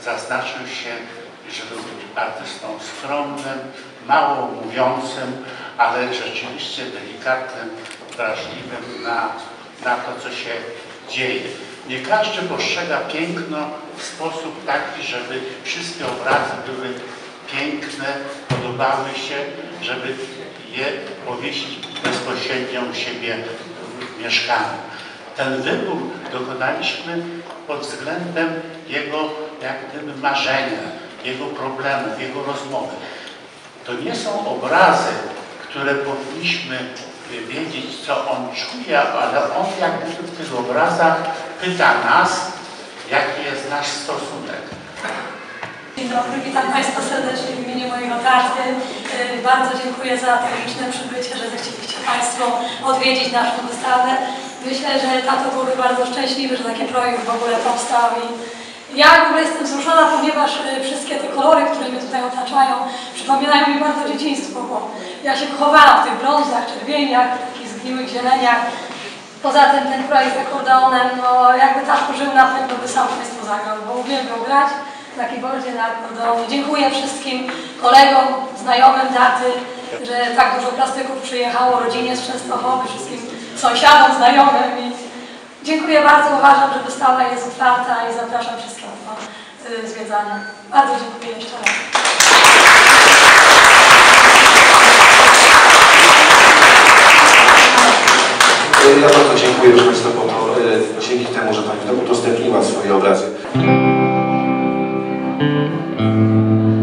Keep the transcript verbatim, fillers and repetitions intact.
zaznaczył się, że był artystą skromnym, mało mówiącym, ale rzeczywiście delikatnym, wrażliwym na, na to, co się dzieje. Nie każdy postrzega piękno w sposób taki, żeby wszystkie obrazy były piękne, podobały się, żeby je powiesić bezpośrednio u siebie w mieszkaniu. Ten wybór dokonaliśmy pod względem jego jak gdyby marzenia, jego problemów, jego rozmowy. To nie są obrazy, które powinniśmy wiedzieć, co on czuje, ale on jak gdyby w tych obrazach pyta nas, jaki jest nasz stosunek. Dzień dobry, witam Państwa serdecznie w imieniu mojego taty. Bardzo dziękuję za to liczne przybycie, że zechcieliście Państwo odwiedzić naszą wystawę. Myślę, że tato byłby bardzo szczęśliwy, że taki projekt w ogóle powstał. I ja w ogóle jestem wzruszona, ponieważ wszystkie te kolory, które mnie tutaj otaczają, przypominają mi bardzo dzieciństwo, bo ja się wychowałam w tych brązach, czerwieniach, takich zgniłych zieleniach. Poza tym ten projekt akordeonem, no jakby tato żył na pewno by sam Państwo zagrał, bo uwielbiał grać na keyboardzie, na akordeonie. Dziękuję wszystkim kolegom, znajomym taty, że tak dużo plastyków przyjechało, rodzinie z Częstochowy, wszystkim sąsiadom, znajomym. I dziękuję bardzo, uważam, że wystawa jest otwarta i zapraszam wszystkich do zwiedzania. Bardzo dziękuję jeszcze raz. Ja bardzo dziękuję, że Państwo po to, dzięki temu, że Pani udostępniła swoje obrazy.